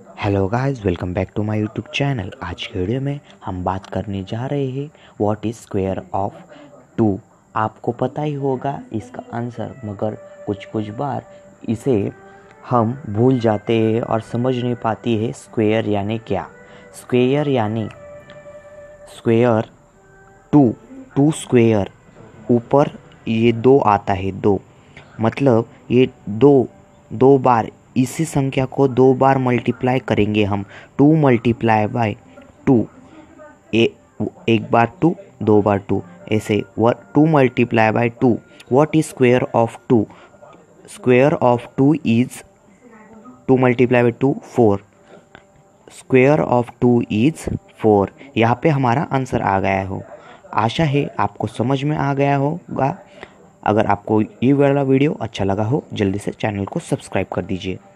Hello guys, welcome back to my YouTube channel. आज के video में हम बात करने जा रहे हैं व्हाट इज़ स्क्वायर ऑफ 2। आपको पता ही होगा इसका आंसर, मगर कुछ कुछ बार इसे हम भूल जाते हैं और समझ नहीं पाती है स्क्वायर यानी क्या। स्क्वायर यानी स्क्वायर टू स्क्वायर, ऊपर ये दो आता है, दो मतलब ये दो दो बार इसी संख्या को दो बार मल्टीप्लाई करेंगे हम। 2 मल्टीप्लाई बाय 2, एक बार 2, दो बार 2, ऐसे 2 multiply by 2। What is square of 2? Square of 2 is 2 multiply by 2 4। Square of 2 is 4। यहाँ पे हमारा आंसर आ गया हो। आशा है आपको समझ में आ गया होगा। अगर आपको ये वाला वीडियो अच्छा लगा हो, जल्दी से चैनल को सब्सक्राइब कर दीजिए।